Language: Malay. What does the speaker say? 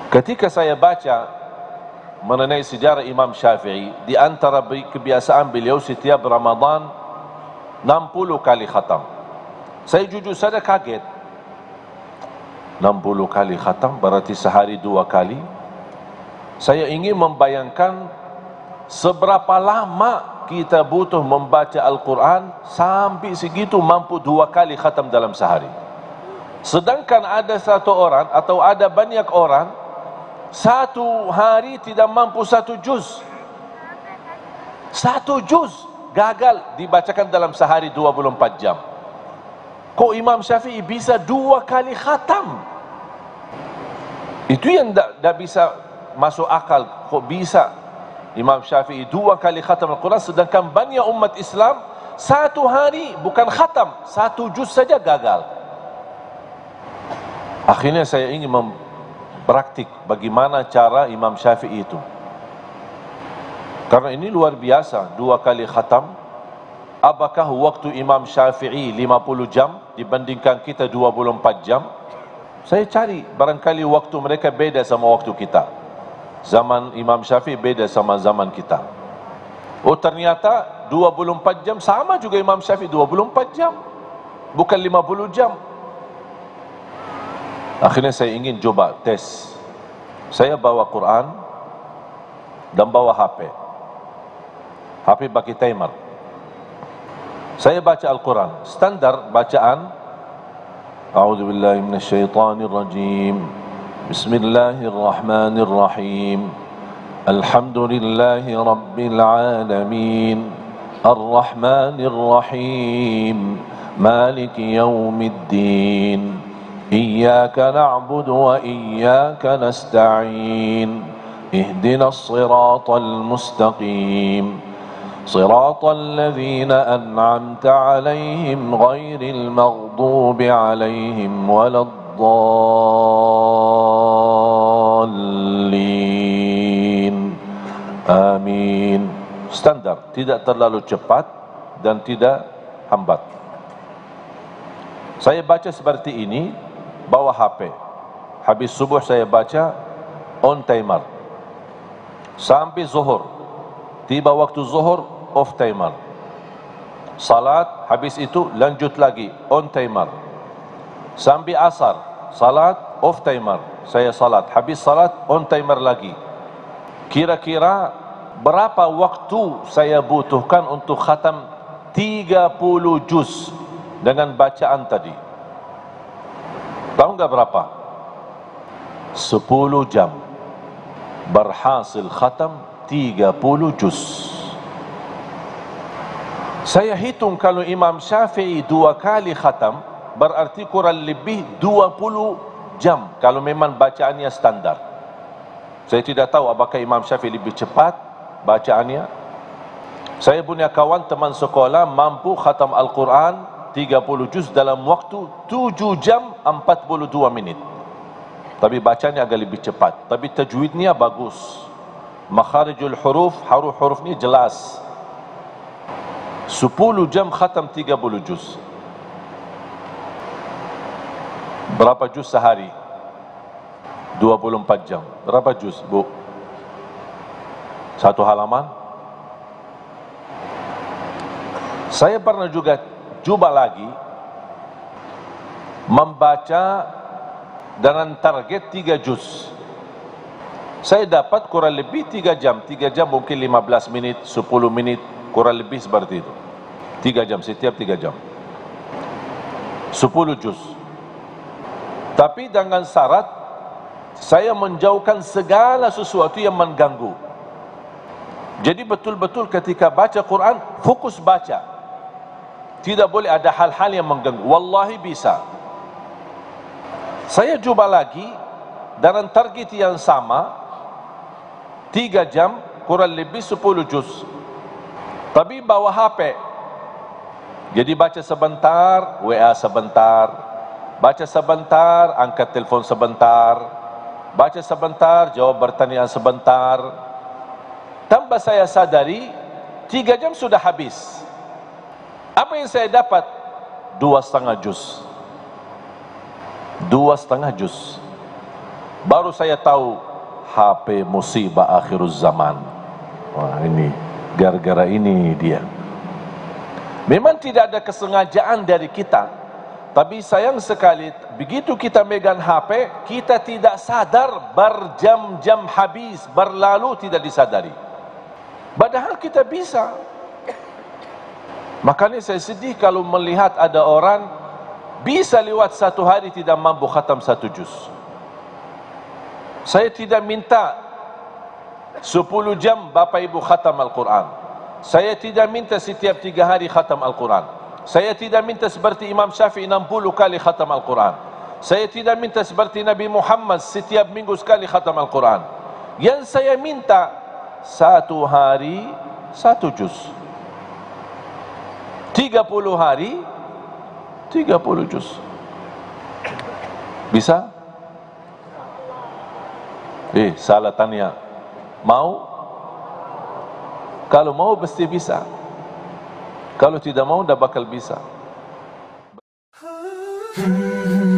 Ketika saya baca mengenai sejarah Imam Syafi'i, di antara kebiasaan beliau setiap Ramadan 60 kali khatam. Saya jujur saja kaget. 60 kali khatam berarti sehari 2 kali. Saya ingin membayangkan seberapa lama kita butuh membaca Al-Quran sampai segitu mampu 2 kali khatam dalam sehari. Sedangkan ada satu orang atau ada banyak orang satu hari tidak mampu 1 juz. 1 juz gagal dibacakan dalam sehari 24 jam. Kok Imam Syafi'i bisa 2 kali khatam? Itu yang tak bisa masuk akal. Kok bisa Imam Syafi'i 2 kali khatam Al-Quran, sedangkan banyak umat Islam 1 hari bukan khatam, 1 juz saja gagal. Akhirnya saya ingin praktik bagaimana cara Imam Syafi'i itu, karena ini luar biasa. 2 kali khatam. Apakah waktu Imam Syafi'i 50 jam dibandingkan kita 24 jam? Saya cari, barangkali waktu mereka beda sama waktu kita. Zaman Imam Syafi'i beda sama zaman kita. Oh, ternyata 24 jam sama juga Imam Syafi'i 24 jam, bukan 50 jam. Akhirnya saya ingin coba tes. Saya bawa Quran dan bawa HP. HP pakai timer. Saya baca Al-Quran, standar bacaan. A'udzubillahi minasyaitonirrajim. Bismillahirrahmanirrahim. Alhamdulillahi rabbil alamin. Ar-Rahmanir-Rahim. Maliki yaumiddin. إياك نعبد وإياك نستعين اهدنا الصراط المستقيم صراط الذين أنعمت عليهم غير المغضوب عليهم ولا الضالين آمين. Standar, tidak terlalu cepat dan tidak hambat. Saya baca seperti ini, bawa HP. Habis subuh saya baca on timer sampai zuhur. Tiba waktu zuhur off timer. Salat habis itu lanjut lagi on timer sampai asar. Salat off timer, saya salat. Habis salat on timer lagi. Kira-kira berapa waktu saya butuhkan untuk khatam 30 juz dengan bacaan tadi? Tahu enggak berapa? 10 jam. Berhasil khatam 30 juz. Saya hitung kalau Imam Syafi'i 2 kali khatam, berarti kurang lebih 20 jam kalau memang bacaannya standar. Saya tidak tahu apakah Imam Syafi'i lebih cepat bacaannya. Saya punya kawan teman sekolah mampu khatam Al-Quran 30 juz dalam waktu 7 jam 42 minit. Tapi bacanya agak lebih cepat. Tapi tajwidnya bagus. Makharijul huruf, huruf ni jelas. 10 jam khatam 30 juz. Berapa juz sehari? 24 jam. Berapa juz, Bu? 1 halaman? Saya pernah juga coba lagi membaca dengan target 3 juz. Saya dapat kurang lebih 3 jam. 3 jam mungkin 15 menit, 10 menit, kurang lebih seperti itu. 3 jam, setiap 3 jam 10 juz. Tapi dengan syarat saya menjauhkan segala sesuatu yang mengganggu. Jadi betul-betul ketika baca Quran, fokus baca. Tidak boleh ada hal-hal yang mengganggu. Wallahi bisa. Saya coba lagi dengan target yang sama, 3 jam kurang lebih 10 juz. Tapi bawa HP. Jadi baca sebentar, WA sebentar. Baca sebentar, angkat telefon sebentar. Baca sebentar, jawab pertanyaan sebentar. Tanpa saya sadari, 3 jam sudah habis. Apa yang saya dapat? 2,5 juz. 2,5 juz. Baru saya tahu HP musibah akhirul zaman. Wah, ini gara-gara ini dia. Memang tidak ada kesengajaan dari kita, tapi sayang sekali begitu kita megang HP, kita tidak sadar berjam-jam habis berlalu tidak disadari. Padahal kita bisa. Makanya saya sedih kalau melihat ada orang bisa lewat satu hari tidak mampu khatam satu juz. Saya tidak minta 10 jam Bapak Ibu khatam Al-Quran. Saya tidak minta setiap 3 hari khatam Al-Quran. Saya tidak minta seperti Imam Syafi'i 60 kali khatam Al-Quran. Saya tidak minta seperti Nabi Muhammad setiap minggu sekali khatam Al-Quran. Yang saya minta satu hari satu juz. 30 hari 30 juz. Bisa? Salah tanya. Mau? Kalau mau pasti bisa. Kalau tidak mau dah bakal bisa.